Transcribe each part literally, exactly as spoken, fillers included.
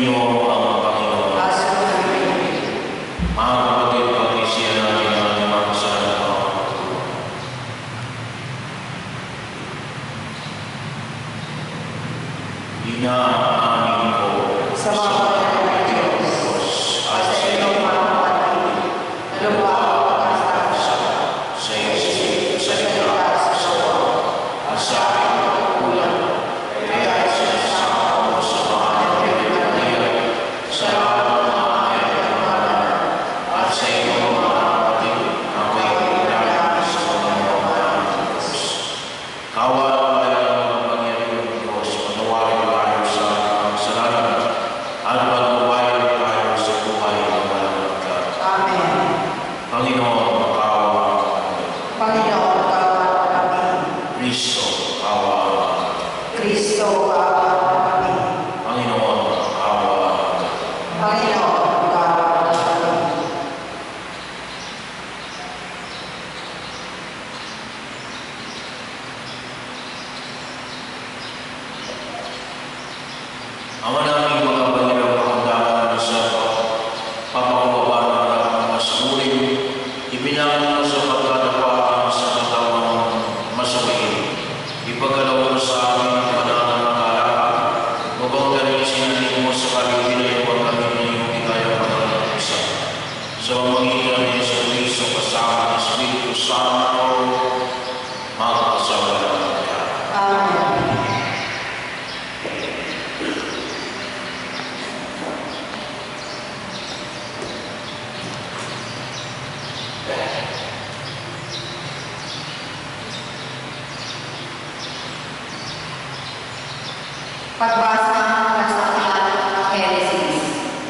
Pagbasa ng sa aklat ng Genesis.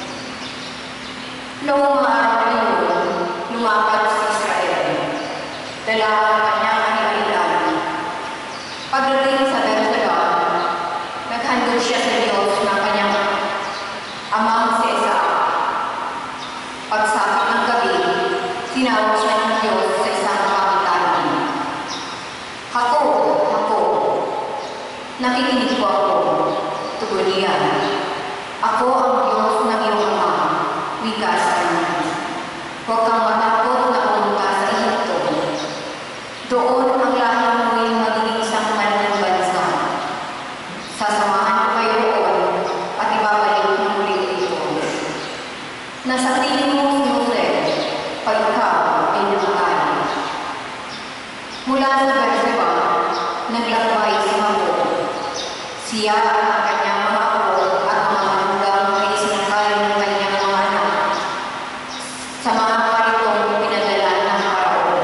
Noong mga araw na yun, lumapat si Israel, dala ang kanyang ari-arian. Pagdating sa Berseba, naghandog siya sa Diyos ng kanyang amang si Isaac. Pagsapit ng gabi, tinawag siya ng Diyos sa isang kapitan. Ako, ako, nakikinig po ako. Tugon niya, ako ang Diyos ng iyong ama, wika sa kanya. Huwag kang matakot na pumunta sa Ehipto. Doon ang lahi mo'y magiging isang malang bansa. Sasamahan ko kayo roon at ibabalik ng muli ito. Nasa tingin mo si Jose, pag ikaw ay nakakali. Mula sa Berseba, naglakbay si Mako. Siya ang kanyang mga apo at mga manugang ay sinakay ng kanyang mga anak sa mga karitong pinadala ng Paraon.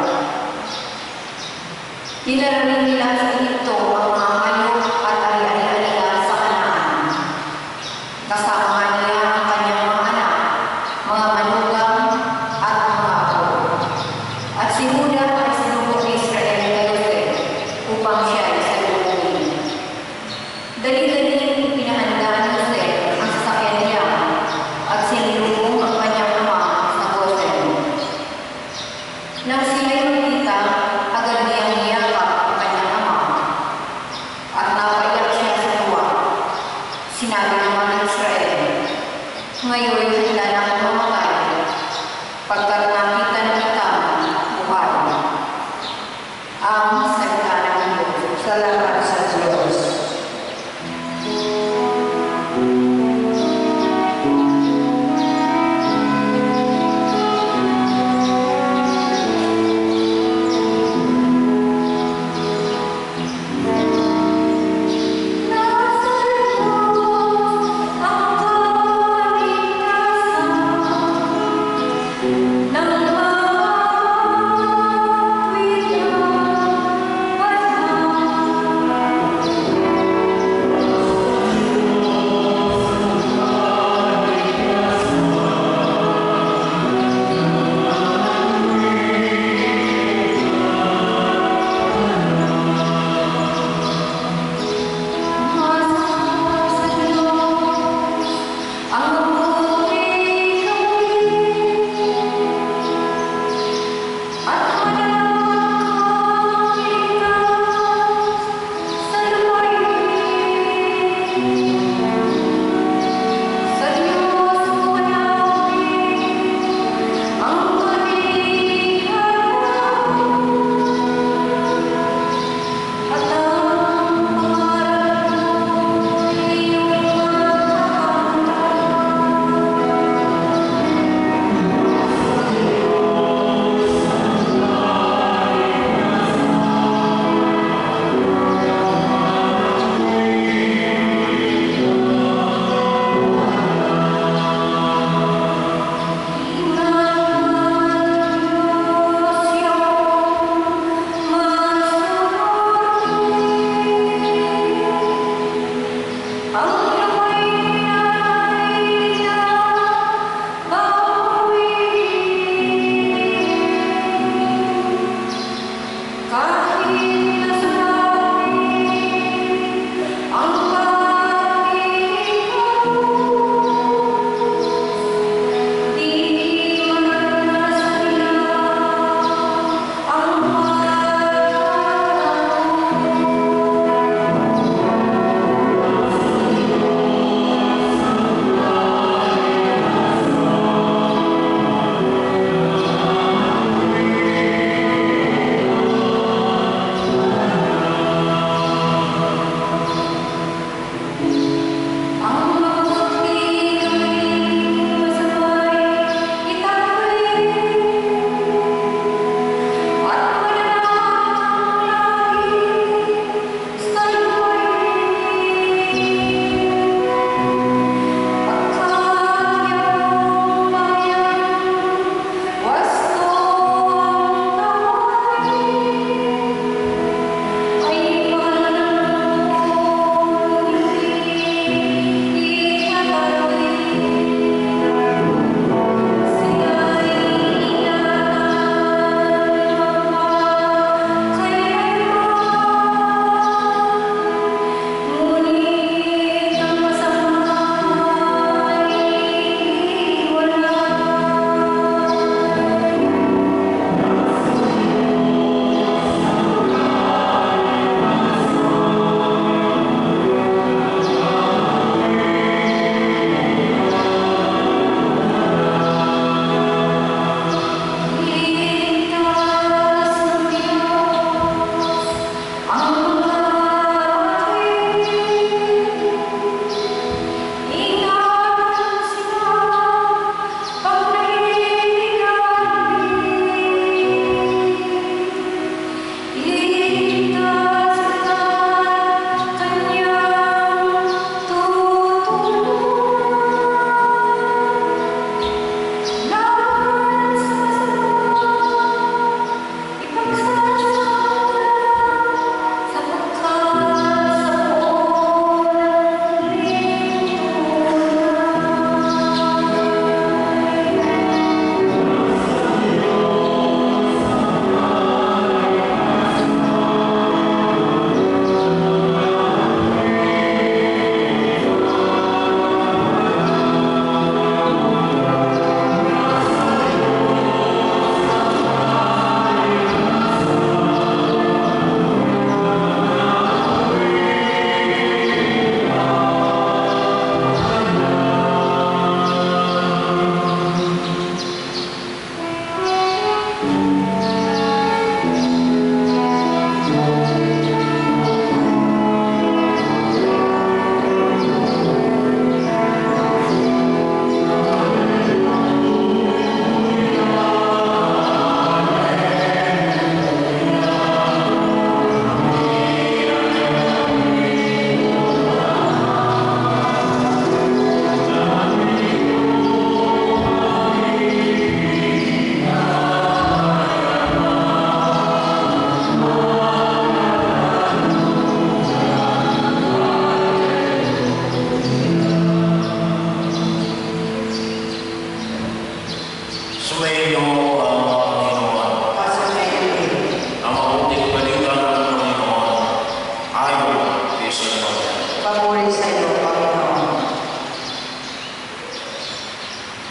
Dinarating nila sa Ehipto ang mga hayop at ari-arian nila sa Kanaan. Kasama niya ang kanyang mga anak, mga manugang at mga apo. At si Juda ay sinubok ni Israel kay Jose upang siya ay salubungin. Dali-dali pinahanda ni Jose ang sasakyan niya at sinilubong ang kanyang ama sa Gosen. Nang sila'y makita, agad niyang niyakap ang kanyang ama at napaiyak siya sa tuwa. Sinabi naman ng Israel, ngayon handa na akong mamatay, pagkat nakita na kita buhay. Ang salita ng Diyos. Salamat sa Diyos. Ang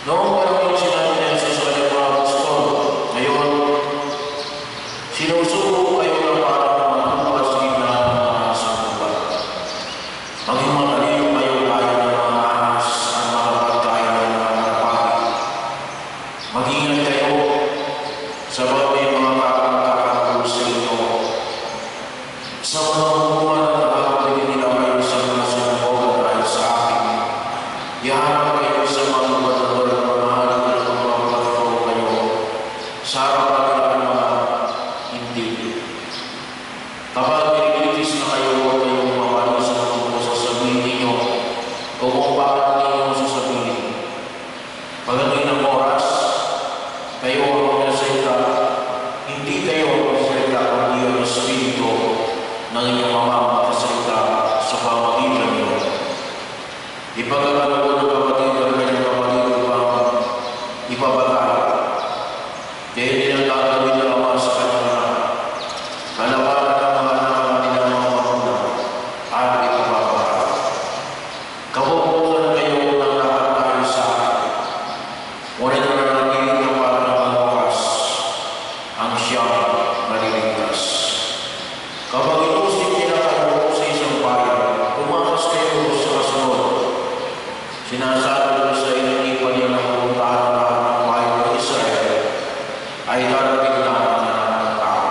Noong panahon yung sinabi niya sa kanyang mga apostol, ngayon, sinusuko kayo ng parang mga tupas na sangkupan. Maging magaliw kayo tayo ng mga ahas at mga pagkain ng mga kapatid. Mag-ingat kayo sa may mga kakang-kakang sa inyo. Sa mga humuhan at nakakabigin nila kayo sa mga sinagoga dahil sa akin. Iharap kayo sa mga gobernador at mga halik at magpapagato kayo sa harapan nila ng mga hindi. Kapag nilitis na kayo, huwag kayong mawali sa mga sasabihin ninyo o kung bakit ninyo sasabihin. Pagdating ng oras, kayo ang nagsalita, hindi kayo ang nagsalita kundi ang Espiritu ng inyong Ama ang nagsalita sa pamagitan niyo. Ipagkakalo ko ng kapatid at kanyang kapatid upang ipabatay. Kaya hindi lang gagawin ng Ama sa kanyang kalawanan ng mga anak nila ng mga magulang at ipabatay. Kapupunan kayo ng lahat dahil sa akin. Ngunit na nanatiling ng parang ng wakas ang siyang naliligtas. Kapag itusip nila kayo sa isang bayan, umakas kayo sa kasunod. Sinasabi ko sa inipan niya ng pumuntahan ng lahat ng bayan ng Israel ay darating na ng tao.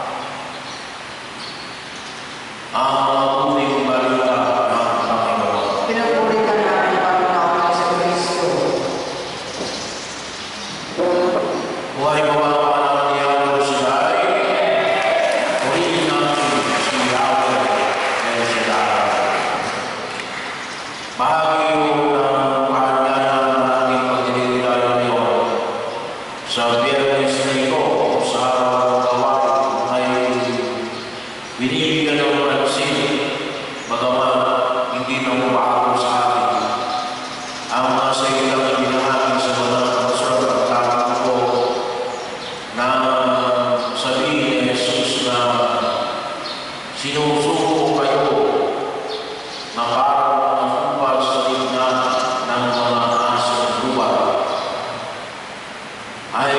Ang mga uling balita ng Panginoon. Pinagpuritan namin ang Panginoon sa Kristo. Buhay mo ang panahon ni Yahweh Shaddai. Purihin natin si Yahweh El Shaddai. Bahagi yung ng kahanyanan ng ating pagdililayan ngayon sa Biyernes na ito sa araw ng gawain ay binibigyan ng pansin, bagaman hindi na umaako sa atin ang mga salitang ibinahagi sa mga kapasal at lakad ko na sabihin ni Jesus na sinusuko kayo na parang ang upal sa gitna ng mga asang lupa ay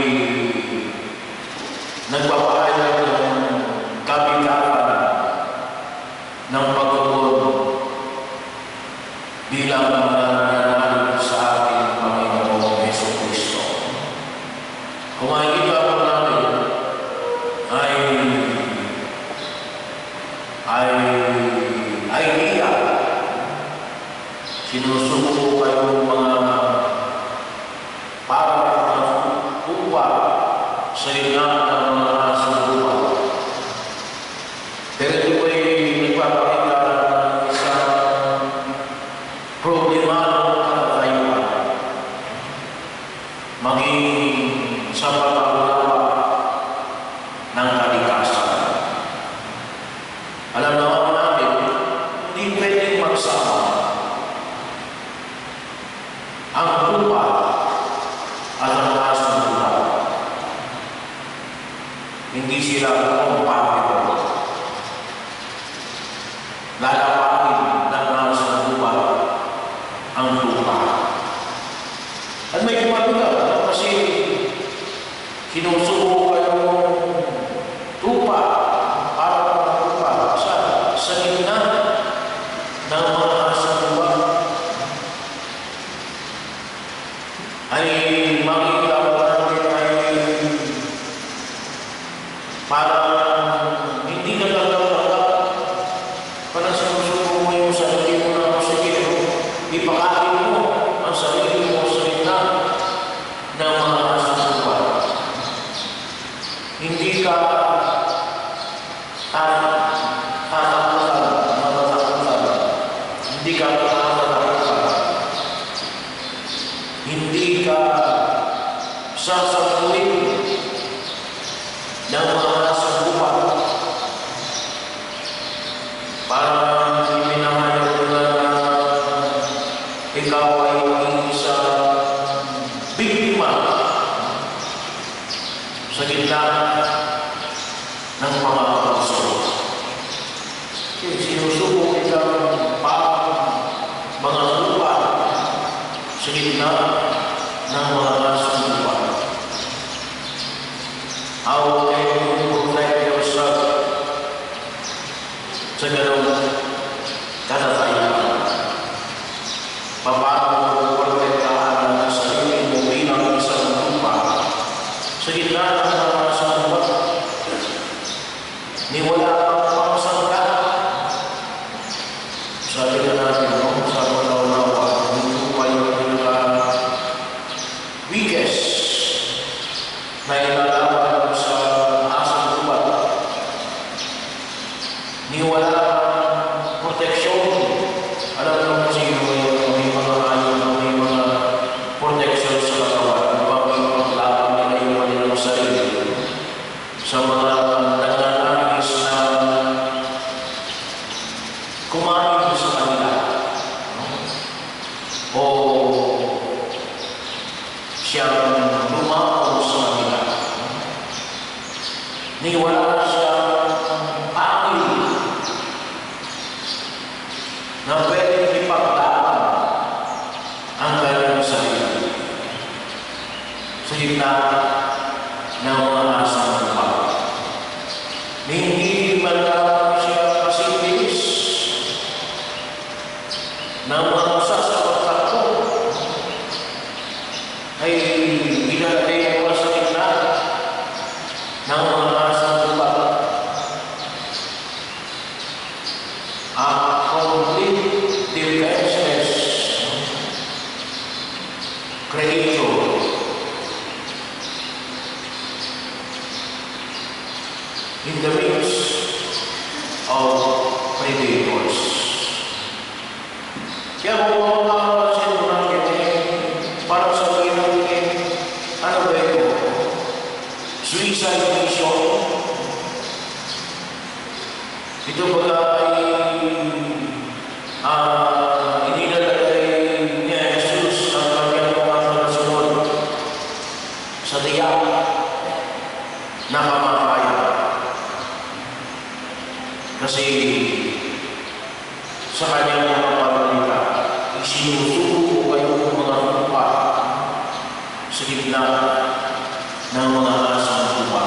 nagpapahayag ng kabigakan ng pagkukulo bilang nananalig sa ating Panginoong Jesucristo. Kung makikita po natin ay ay ay iya sinusuko kayo mga para mga upa sa gitna ng mga asang lupa. Pero ito ay nagpapakita ng isang problemadong kalatayuan. Maging sa pag-unawa ng kalikasan. Alam naman natin, hindi pwedeng magsama ang lupa at ang asang lupa. Hindi sila compatible. Lalapain ng asang lupa ang lupa. At may kumabigat kasi sinusuko kayo lupa para ng lupa sa, sa gitna ng mga asang lupa ay makikita ko natin ay parang hindi na talaga parang sinusuko mo yung sarili mo na sige, ipakain mo ang sarili mo sa gitna ng mga asang lupa. Hindi ka tatakutan, matatakutan. Hindi ka matatakutan. Hindi ka sasapuin ng mga asang lupa. Parang iminahayag ko na ikaw ay isang biktima sa gitna ng mga kapuso. Sinusuko kitang parang mga lupa sa gitna ng mga nasunupa. How can you protect yourself sa ganun katatayan? Paano mo protektahan ang sarili mo bilang isang lupa sa gitna ng mga nasunupa? Ni wala kang pangsangka. Sabi na natin, no? Sa panaw-nawa, hindi pa yung pinaka-weakest na ilalaban sa asang lupa. Ni wala kang proteksyon. Alam mo kasi yung may mga ayaw, may mga proteksyon sa katawan upang ipaglaban nila yung kanilang sarili sa mga nagnanais na kumain sa kanila, no? O siyang lumako sa kanila. Ni wala siyang pangil na pwedeng ipaglaban ang kanyang sarili sa gitna ng mga asang lupa. Hindi man lang siya kasipis ng mga sasapat ako ay inatay mo sa gitna ng mga asang lupa. Ang complete defenseless creator in the midst of predators. Kaya kung makapansin mo ng ganyan, parang sabihin natin, ano ba ito? Suicide mission? Ito ba ay uh, inilalagay ni Jesus ang kanyang mga nasunod sa tiyak na kamatayan? Kasi sa kanyang mga pamilya, isinusuko kayo ng mga lupa sa gitna ng mga asang lupa.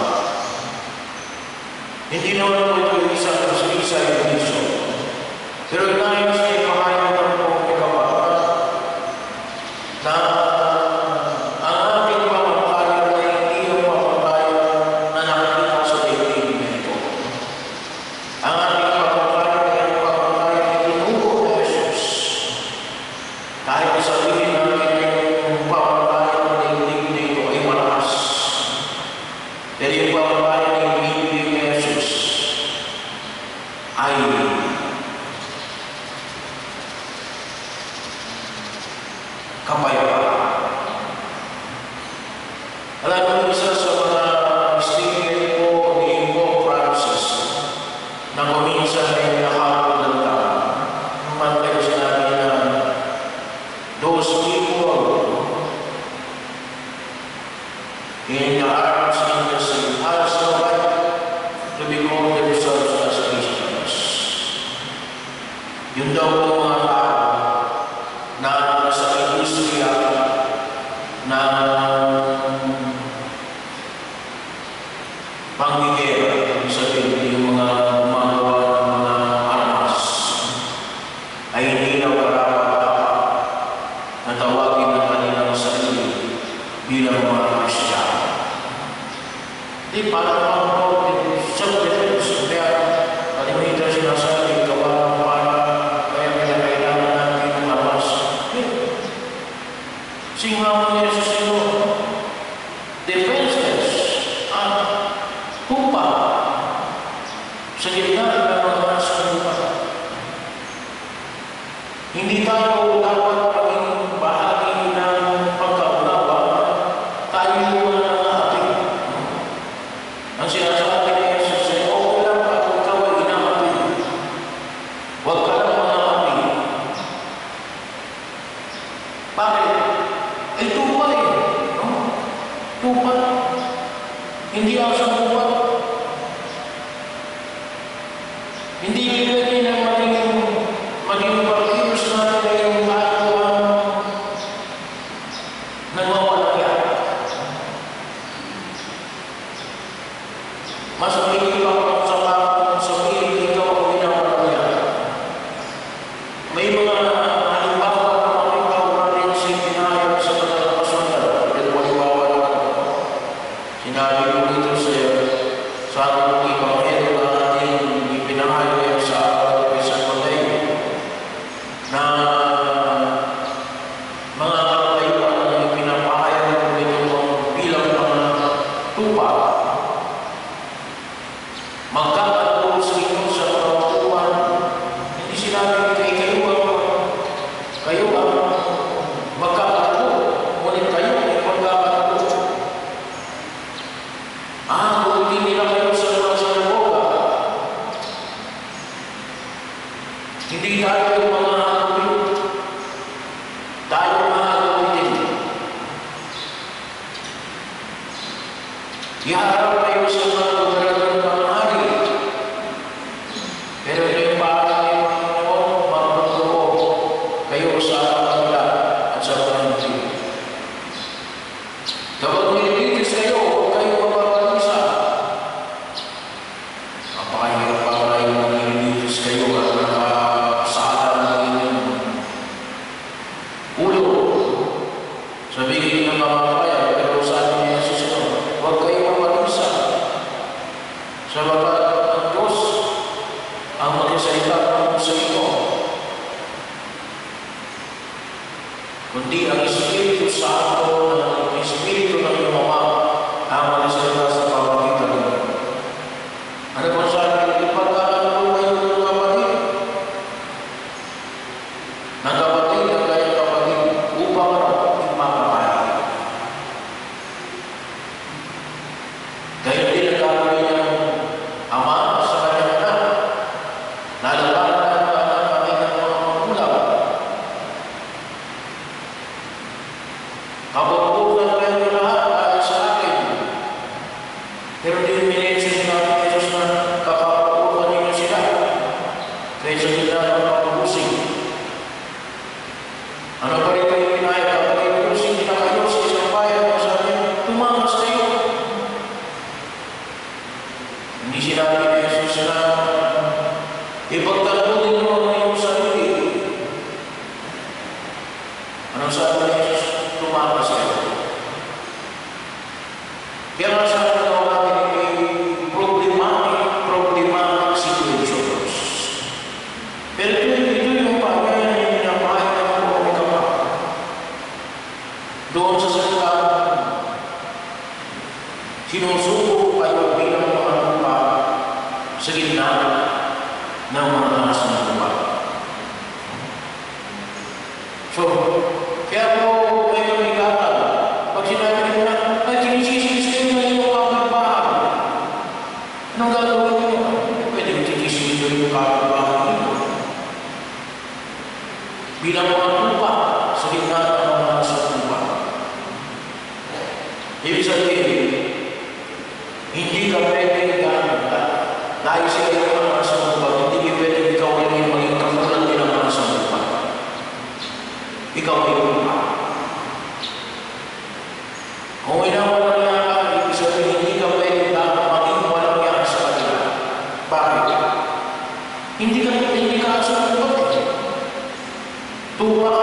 Hindi naman po ito yung isang suicide mission. Pero nais na ipahayag ng pong ikapapat na ang ating pamatayan ay hindi yung pamatayan na nakikita sa daigdig na ito. Ang ating pamatayan ay ang pamatayan na tinuro na Jesus. Kahit sabihin natin yung pamatayan na daigdig na ito ay malakas. Pero yung pamatayan na daigdig na Jesus ay kapayapaan. Alam mo, isa sa mga statement ko ni Pope Francis na kuminsan ay nakakapod ng tao. Naman kayo sinabi na those people in the arts industry has no right to become themselves as Christians. Yun daw po mga tao na sa industriya na panggigera, ibig sabihin yung mga gumagawa ng mga armas ay hindi na karapat-dapat na tawagin ng kanilang sarili bilang mga Kristiyano. Di parang mga self-defense, kaya kalimitan sinasabi, gawa ng para kaya kailangan natin ng armas. Singaw ni Jesus ito, defenseless at hupa sa gitna ng mga asang lupa. Hindi tayo dapat maging bahagi ng pagkaunawa, tayo yung mga ating. Ang sinasabi ni Jesus ay, okay lang ako ikaw ay inaapi. Huwag ka lang mga api. Bakit? Ay tupa eh. No? Tupa. Hindi asang tupa. Hindi bibigay ng maging maging partidos natin yung bago ang nagawa Iharap kayo sa mga gobernador ng mga hari. Pero hindi pa ni Panginoon magpatuo kayo sa kanila at sa pananggit. Kapag nililigtas kayo, huwag kayo mapapanisa. Napakahirap pa kayo na nililigtas kayo at nakasala ng inyong ulo. Sabihin ng mga kaya, pero sabi niya sa sino, huwag kayo mapapanisa. Sabagat ang Diyos ang magsasalita ng sa inyo. Kundi ang Espiritu Santo, ang Espiritu ng iyong Ama, ang magsasalita sa pamagitan ninyo. Ano po sabi? Ipagkakalo kayo ng kapatid. Ng kapatid, ng kayang kapatid, upang ano, makapahit. Kaya din nagkakaroon niya Ama sa kanyang anak. Nalalaman na ang anak kami ng mga magulang. Kabubukan kayo ng lahat dahil sa akin. Pero di minensin natin ni Jesus na kakabubukan ninyo sila. Kaysa sila ng pagpusing. Ano pa rin kayo pinahit kapag ipusing nila kayo sa isang bayan na sabi, tumangas kayo. Hindi sinabi ni Jesus na ipagtanggol ninyo ang iyong sarili. Anong sabi ni Jesus? Tumangas kayo. Kaya nga sabi na natin ay problematic, problematic situations. Pero ito, ito yung bagay na pinapahit ng mga kapag. Doon sa salita, sinusuko kayo bilang mga lupa sa gitna ng mga lakas ng lupa. So, kaya po may kamigatan. Pag sinabi nyo na, ay, kinisisis kayo na yung kapitbahay. Anong gagawin nyo? Pwede kinisisis kayo yung kapitbahay nyo. Bilang mga lupa sa gitna ng mga lakas ng lupa. Ibig sabihin, hindi ka pwede gamit dahil sa iyo ang mga sa lupa, hindi ka pwede ikaw ay maging kamulan din ang mga sa lupa. Ikaw ay lupa. Kung inawala niya ka, ibig sabihin, hindi ka pwede maging walang yan sa kanila. Bakit? Hindi ka hindi ka sa lupa. Tupa ka.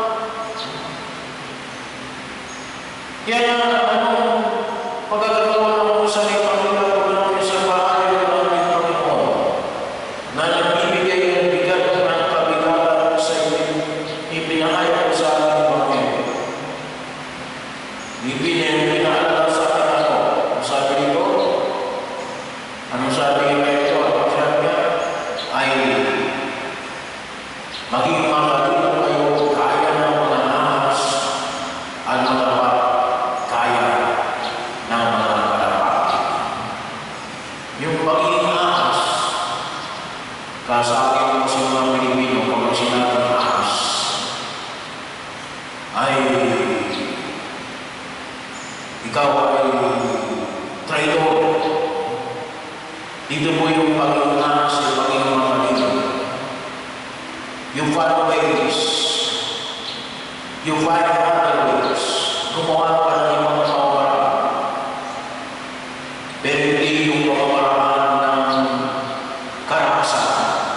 Kaya anong pagkakagawa ng sa iyong Panginoon ng isang bahay ng aming Panginoon na nagbibigay ng bigat ng kabigatan sa inyong ipinahayag sa aming Panginoon. Ipinahayag sa akin ako. Ang sabi nito, anong sabi niya ito? Ang sabi niya ay maging makalino kayo kaya ng mga ahas at matapat kaya ng mga kalapat. Yung pagiging ahas, kasabi ko sa mga Pilipino kapag sinabing ahas, ay ikaw ay traidor. Dito po yung pagiging ahas, yung pagiging makalino. You find ways. You find other ways. Gumawa ka ng ibang pamamaraan. Pero hindi yung pamamaraan ng karahasan.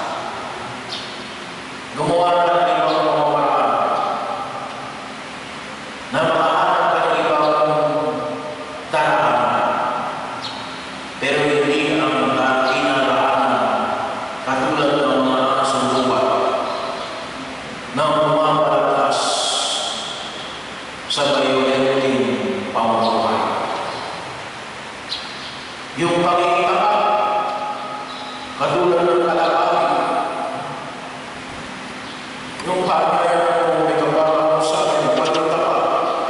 Gumawa ka ng ibang pamamaraan na makahanap ka ng ibang daraan. Pero hindi ang kinaraan katulad ng mga kasulubat na umapalatas sa bayoneting pamumuhay. Yung pag-iipak, katulad ng kalapati, yung pagkaya ng may kapalang sa akin, pagkatapat,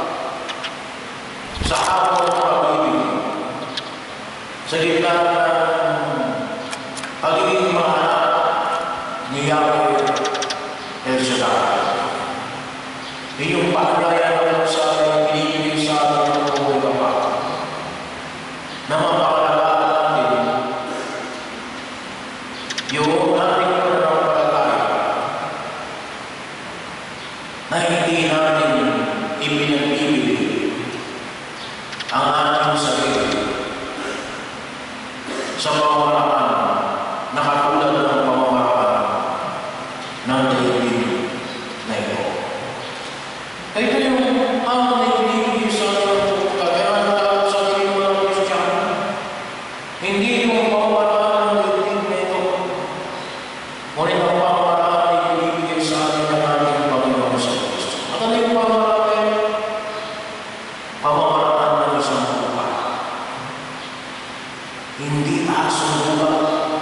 sa hapon ng pag-ibig, sa gitna ng pagiging mahanap ni Yahweh El Shaddai. Inyong pagkaya ng sa akin, pinipili sa akin ng buhay kapag na binibili ang ating sarili sa pamamaraan na katulad ng pamamaraan ng daigdig na ito. Ito yung ang nagbibigay sa ating kagaya sa ating mga Kristiyano. Hindi yung pamamaraan ng daigdig na ito. Ngunit ang pamamaraan na ibibigay sa atin ng ating Panginoon sa Kristo. At ano yung pamamaraan? Pamamaraan ng isang lupa. Hindi asong lupa.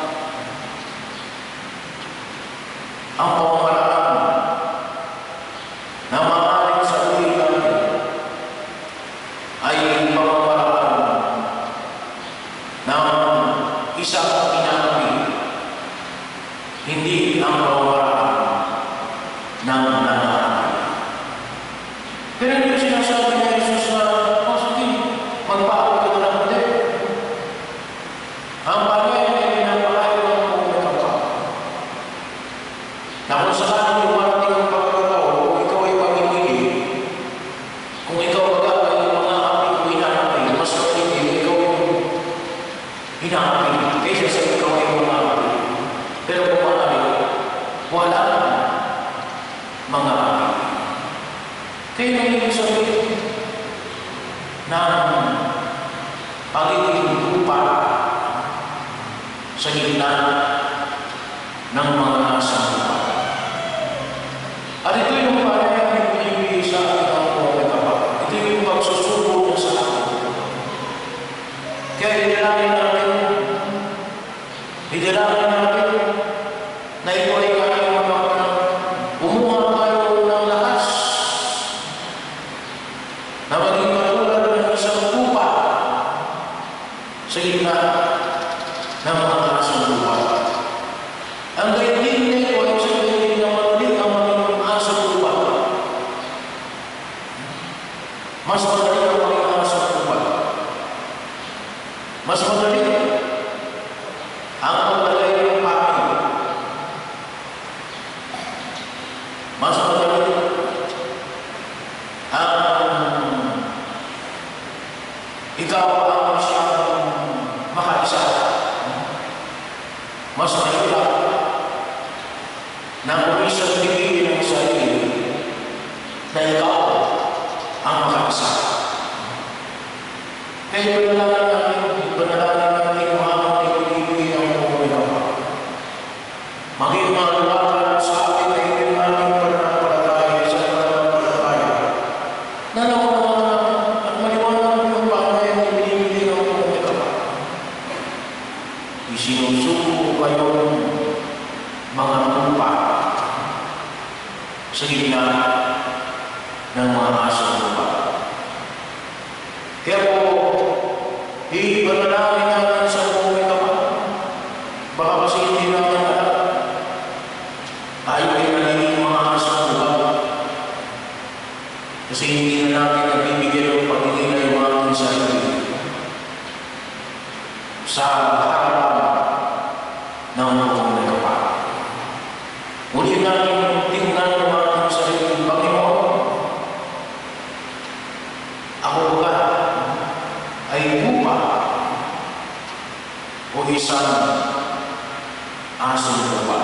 Ang pamamaraan na maaaring sa ulit natin ay pamamaraan ng isang inapi, hindi ang pamamaraan ng nananapi. Pero hindi sinasabi ni Jesus na, oh, sige, magpaawag ka na lang ulit. Ang bagay ay pinapakayo ng mga kapal. Na kung saan lumarating ang pagkakataon, kung ikaw ay pamimili, kung ikaw baga ay mga api o hinahapi, mas pamimili, ikaw yung hinahapi, kaysa sa ikaw ay mga api. Pero kung maaari, wala mga api. Kaya nang ibig sabihin ng pagiging lupa sa gitna ng mga nasa lupa. At ito yung parang yung pinibigay sa atin ng mga kapatid. Ito yung pagsusubo niya sa atin. Kaya idalangin natin, idalangin natin na ito ay kanyang magkapanang umuha tayo ng lakas na maging katulad ng isang lupa sa gitna ng mga nasa lupa. Ang daigdig na ito ay sa daigdig na madali ang maging nasa lupa. Mas madali ang maging nasa lupa. Mas madali ang maglagay ng paki. Mas madali ang ikaw ang siyang makaisa. Mas mahirap na umisang bigyan ng sarili na ikaw ang makaisa. Kaya ipanalangin natin, ipanalangin natin yung amang ibibigay ng mga ikaw. Maging maluwagan sa atin na yung aming pananampalataya sa pananampalataya. Nanawagan natin at maliwanag yung panay ang ibinibigay ng mga ikaw. Isinusuko kayong mga lupa sa gitna ng mga asong lupa. Kaya po, ipanalangin natin sa mga ikaw. Baka kasi hindi natin alam. Tayo ay nagiging mga asong lupa. Kasi hindi na natin nagbibigyan ng pagiging yung ating sarili sa harapan ng mga kapal. Ngunit natin tingnan ng ating sarili, Panginoon, ako ba ay lupa o isang asong lupa?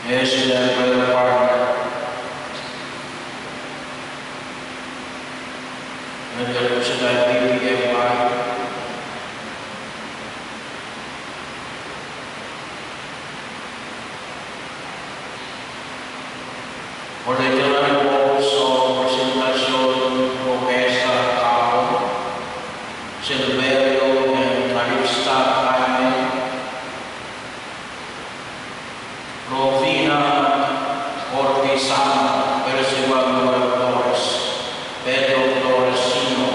Yes, that prayer partner. Nandiyan siya dahil B B M I. For the general votes of presentasyon, Promesa Cao, Silverio, and Calista Jaime, Rovina Ortizana, Percival Torres, Pedro Torresino,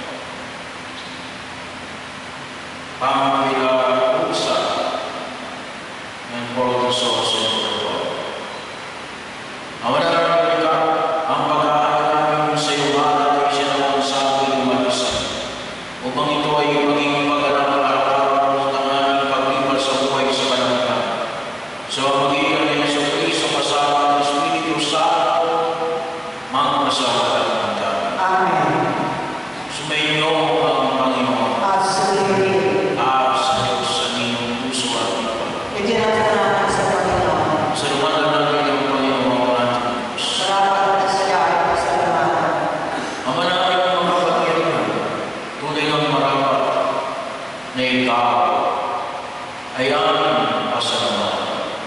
Pamela Usa, and Professor Silverio. Awala na ka, ang pag-aaral namin sa iyo ay siya naman sa aking malisan, upang ito ay maging pag-aral araw-araw ng aming paglipas sa buhay sa kalangitan. Sa magitan ng Yesu Cristo kasama ng Espiritu Santo, magpasawalan. Amen. Sumainyo ang Panginoon At sa iyo, at sa Diyos sa inyong puso at ipan. itinatag natin sa Panginoon. Sa lumanan natin ang Panginoon ating Diyos. Salamat at salamat sa lahat. Ama namin ang makapangyarihan, tunay ng marapat na ikaw ay aming pasalamatan.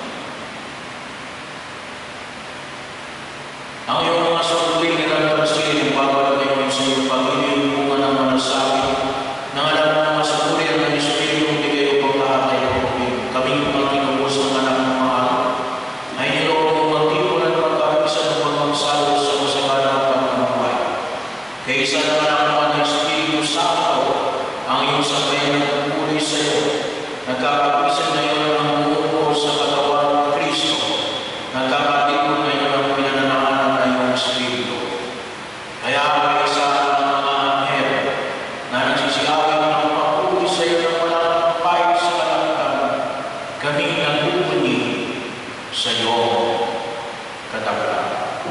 Ang iyong mga suluhin na nagpasilin, bawat ngayon sa iyong pag-ibig, bunga ng manasakit, nang alam ng mga suluhin ng Espiritu, hindi kayo pagkahatay ng pag-ibig. Kaming mga kinubos ng anak ng mahal, ay niloob ng magtipon at magkakisa ng pagmagsalo sa masagalang pagkamuhay. Kaya isa ng anak naman ng Espiritu Santo, ang iyong sabayan ng pupuli sa iyo, nagkakapisan na iyo ng buo sa katawan ng Kristo, nagkakatipon na iyo ng pinananahanan na iyong Espiritu. Kaya may isa ng mga anghel na nagsisiyawin ng papuli sa iyo ng walang pahit sa kalangitan, kami nagpupuni sa iyo katapatan.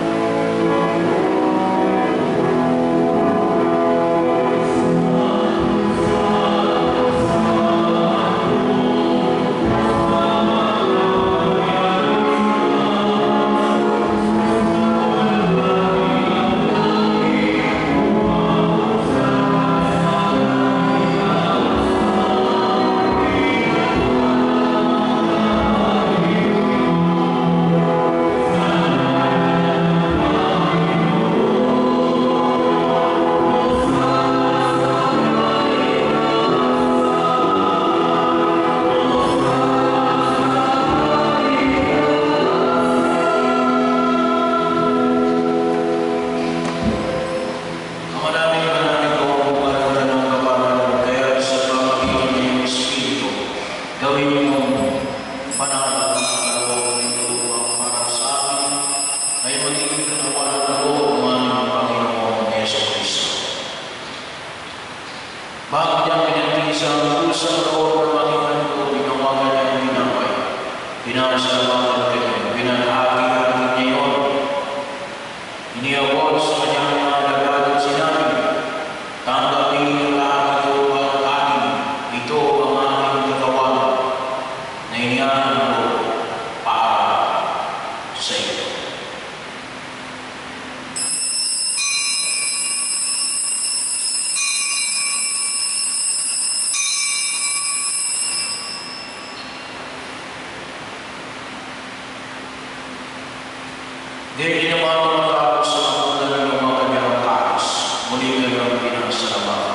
Hindi naman matapos sa kapunan ng mga kanyang kalis, muli kanyang pinasalamatan.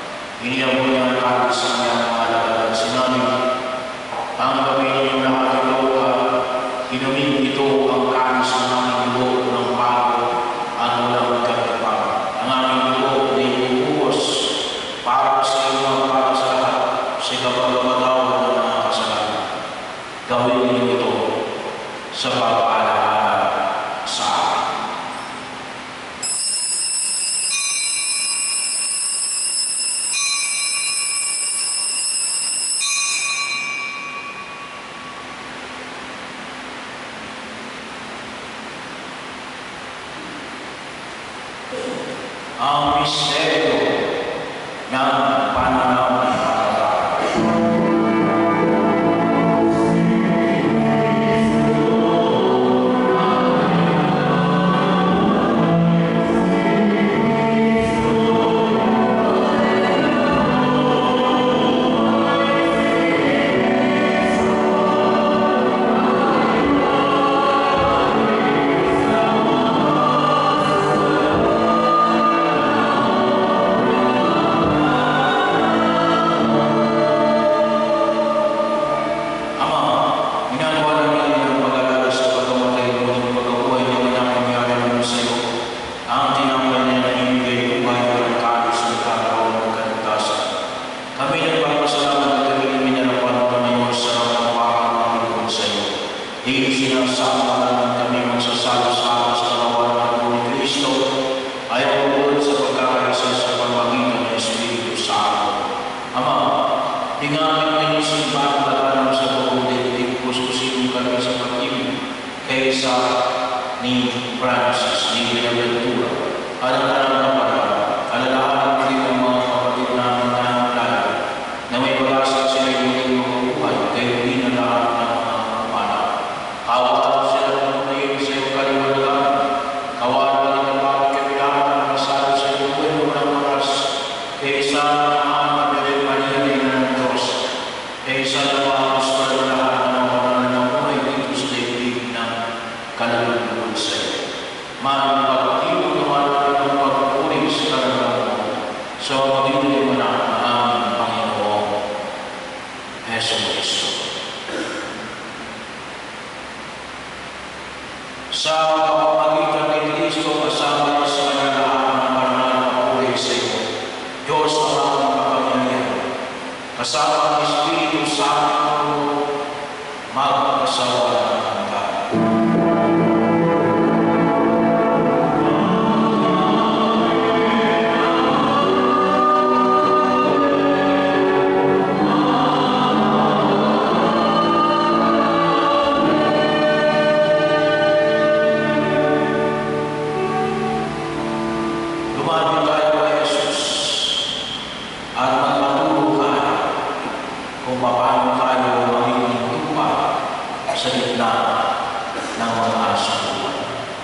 Iniyaw niya ang kalis sa kanyang mahalaga at sinabi, tanggapin niyo lahat ito at inumin ito ang kalis ng aming dugo ng bago at walang katiparan. Ang aming dugo na ibubuhos para sa iyo at para sa lahat sa kapagpapatawa ng mga kasalanan. Gawin niyo ito sa pag-aalala sa akin. Ang misteryo ng pananampalataya. ipapalaganap sa buong daigdig, puspusin kami sa pag-ibig kaysa ni Francis, ni Buenaventura. Alam na lang na para, alalahanan ko rin ang mga kapatid namin na lahat na may pag-asa sila yung muling mabubuhay, kayo din ang lahat ng mga kumala. Kawalan sila ng ngayon sa iyong kaliwanagan. Kawalan din ang bawat kabilangan ng kasal sa iyong buhay ng oras. Kaysa ang Kapitid Maria ng Diyos. Kaysa ang mga gusto ng lahat ng mga oras ng buhay dito sa daigdig ng kaluluwa sa iyo. Maraming pagkakito naman ng pagpupuri sa kaluluwa sa pagdidilig mo na ang aming Panginoon Hesus Kristo. Sa pamamagitan ni Kristo, kasama niya sa kanyang lahat ng banal na pagpupuri sa iyo. Diyos ang aming kapangyarihan. Kasama ang Espiritu Santo, magpasawalan ng tayo. Lumapit tayo kay Jesus at magpaturo tayo kung paano tayo magiging lupa sa gitna ng mga asuluan.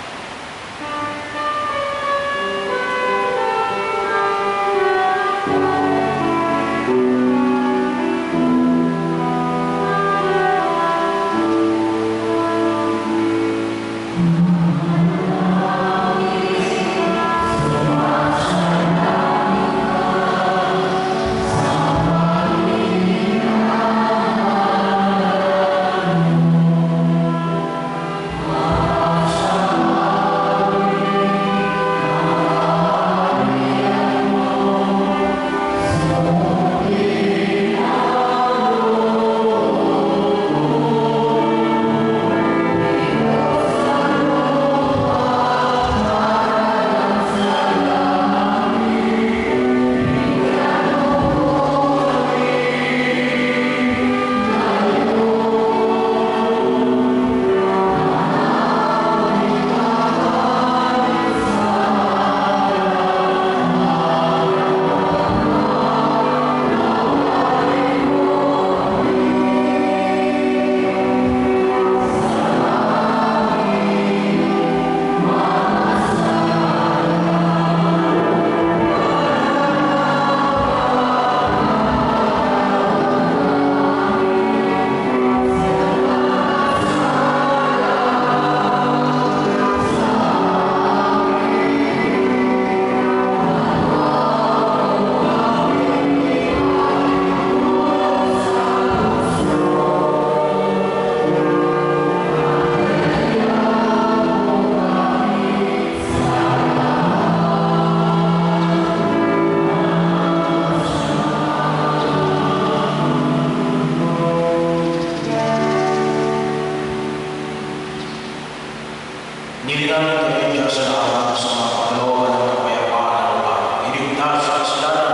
Nilinaw kayo niya sa lahat sa mga pagkalooban ng kapayapaan ng lugar. Iligtas sa kasalanan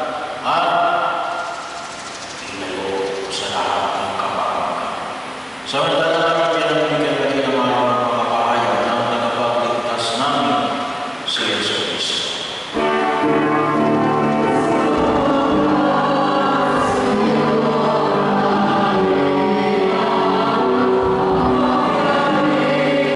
at ilayo sa lahat ng kapahamakan. Samantala namin pinangyayari